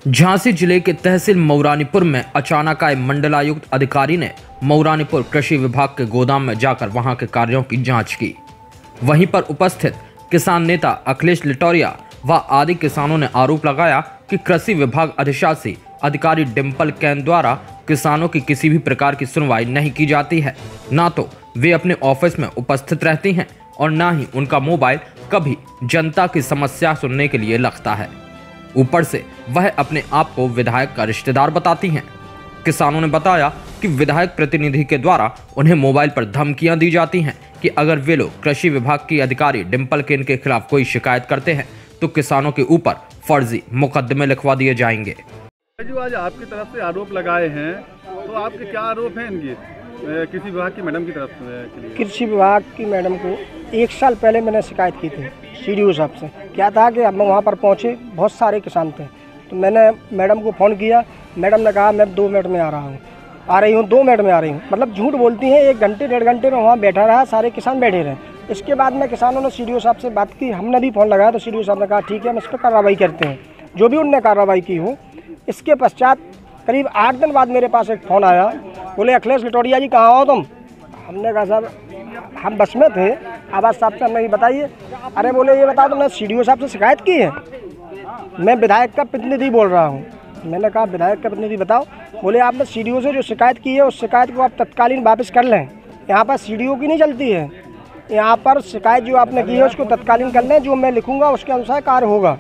झांसी जिले के तहसील मऊरानीपुर में अचानक आए मंडलायुक्त अधिकारी ने मऊरानीपुर कृषि विभाग के गोदाम में जाकर वहां के कार्यों की जांच की। वहीं पर उपस्थित किसान नेता अखिलेश लिटौरिया व आदि किसानों ने आरोप लगाया कि कृषि विभाग अधिशासी अधिकारी डिम्पल कैन द्वारा किसानों की किसी भी प्रकार की सुनवाई नहीं की जाती है। ना तो वे अपने ऑफिस में उपस्थित रहती हैं और ना ही उनका मोबाइल कभी जनता की समस्या सुनने के लिए लगता है। ऊपर से वह अपने आप को विधायक का रिश्तेदार बताती हैं। किसानों ने बताया कि विधायक प्रतिनिधि के द्वारा उन्हें मोबाइल पर धमकियां दी जाती हैं कि अगर वे लोग कृषि विभाग की अधिकारी डिम्पल कैन के खिलाफ कोई शिकायत करते हैं तो किसानों के ऊपर फर्जी मुकदमे लिखवा दिए जाएंगे। जो आज आपकी तरफ से आरोप लगाए हैं, तो आपके क्या आरोप हैं इनके कृषि विभाग की मैडम की तरफ से? कृषि विभाग की मैडम को 1 साल पहले मैंने शिकायत की थी सीडीओ साहब से। क्या था कि हम वहाँ पर पहुँचे, बहुत सारे किसान थे, तो मैंने मैडम को फ़ोन किया। मैडम ने कहा मैं 2 मिनट में आ रही हूँ 2 मिनट में आ रही हूँ। मतलब झूठ बोलती हैं। 1 घंटे 1.5 घंटे में वहाँ बैठा रहा, सारे किसान बैठे रहे। इसके बाद में किसानों ने सीडीओ साहब से बात की, हमने भी फ़ोन लगाया तो सीडीओ साहब ने कहा ठीक है हम इस पर कार्रवाई करते हैं, जो भी उनने कार्रवाई की हो। इसके पश्चात करीब 8 दिन बाद मेरे पास एक फ़ोन आया, बोले अखिलेश लिटौरिया जी कहाँ हो तुम? हमने कहा साहब हम बस में थे, आवाज़ साहब से हमने ये बताइए। अरे बोले ये बताओ तुमने सीडीओ साहब से शिकायत की है? मैं विधायक का प्रतिनिधि बोल रहा हूँ। मैंने कहा विधायक का प्रतिनिधि बताओ। बोले आपने सीडीओ से जो शिकायत की है उस शिकायत को आप तत्कालीन वापस कर लें। यहाँ पर सीडीओ की नहीं चलती है, यहाँ पर शिकायत जो आपने की है उसको तत्कालीन कर लें, जो मैं लिखूँगा उसके अनुसार कार्य होगा।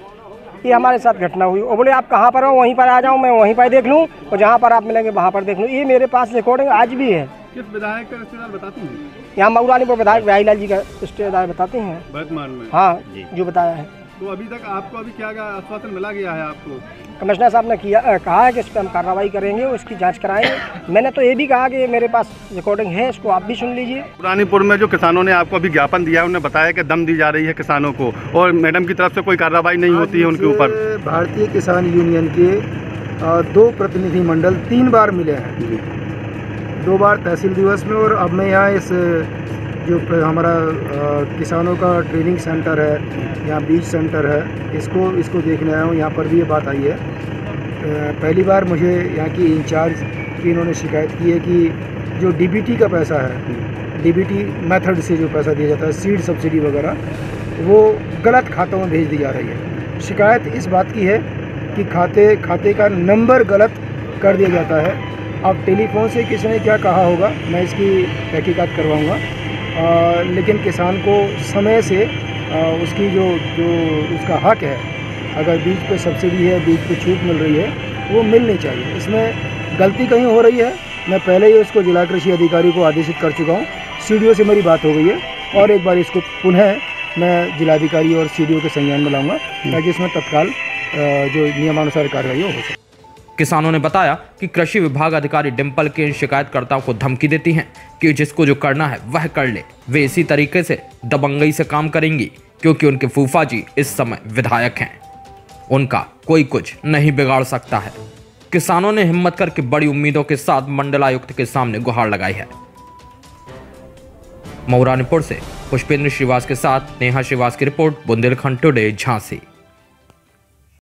ये हमारे साथ घटना हुई। और बोले आप कहाँ पर हो? वहीं पर आ जाऊँ, मैं वहीं पर देख लूँ, और जहाँ पर आप मिलेंगे वहाँ पर देख लूँ। ये मेरे पास रिकॉर्डिंग आज भी है। किस विधायक का रिश्तेदार बताती हैं? यहाँ मऊरानीपुर विधायक भाईलाल जी का रिश्तेदार बताते हैं वर्तमान में। हाँ जो बताया है। तो अभी तक आपको क्या आश्वासन मिला गया है आपको? कमिश्नर साहब ने कहा है कि इस पर हम कार्रवाई करेंगे और इसकी जांच कराएंगे। मैंने तो ये भी कहा कि मेरे पास रिकॉर्डिंग है, इसको आप भी सुन लीजिए। मऊरानीपुर में जो किसानों ने आपको अभी ज्ञापन दिया है, उन्होंने बताया कि दम दी जा रही है किसानों को और मैडम की तरफ से कोई कार्रवाई नहीं होती है उनके ऊपर। भारतीय किसान यूनियन के 2 प्रतिनिधि मंडल 3 बार मिले हैं, 2 बार तहसील दिवस में, और अब मैं यहाँ इस जो हमारा किसानों का ट्रेनिंग सेंटर है, यहाँ बीज सेंटर है, इसको देखने आया हूँ। यहाँ पर भी ये बात आई है। पहली बार मुझे यहाँ की इंचार्ज की इन्होंने शिकायत की है कि जो डीबीटी का पैसा है, डीबीटी मेथड से जो पैसा दिया जाता है, सीड सब्सिडी वगैरह, वो गलत खातों में भेज दी जा रही है। शिकायत इस बात की है कि खाते का नंबर गलत कर दिया जाता है। अब टेलीफोन से किसी ने क्या कहा होगा, मैं इसकी तहकीकात करवाऊँगा। लेकिन किसान को समय से उसकी जो उसका हक है, अगर बीज पे सब्सिडी है, बीज पे छूट मिल रही है, वो मिलनी चाहिए। इसमें गलती कहीं हो रही है। मैं पहले ही उसको जिला कृषि अधिकारी को आदेशित कर चुका हूँ। सीडीओ से मेरी बात हो गई है और एक बार इसको पुनः मैं जिलाधिकारी और सीडीओ के संज्ञान में लाऊंगा ताकि इसमें तत्काल जो नियमानुसार कार्रवाई हो सके। किसानों ने बताया कि कृषि विभाग अधिकारी डिम्पल कैन शिकायतकर्ताओं को धमकी देती हैं कि जिसको जो करना है वह कर ले। वे इसी तरीके से दबंगई से काम करेंगी क्योंकि उनके फूफा जी इस समय विधायक हैं, उनका कोई कुछ नहीं बिगाड़ सकता है। किसानों ने हिम्मत करके बड़ी उम्मीदों के साथ मंडलायुक्त के सामने गुहार लगाई है। मऊरानीपुर से पुष्पेंद्र श्रीवास के साथ नेहा श्रीवास की रिपोर्ट, बुंदेलखंड टुडे, झांसी।